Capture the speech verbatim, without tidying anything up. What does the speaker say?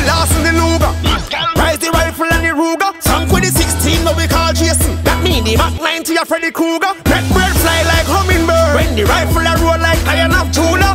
lost in the Luger. Rise the rifle and the Ruger. Sunk with the sixteen, now we call Jason. That mean the Mach ninety of Freddy Krueger. Red bird fly like hummingbird. When the rifle a roll like iron of Judah.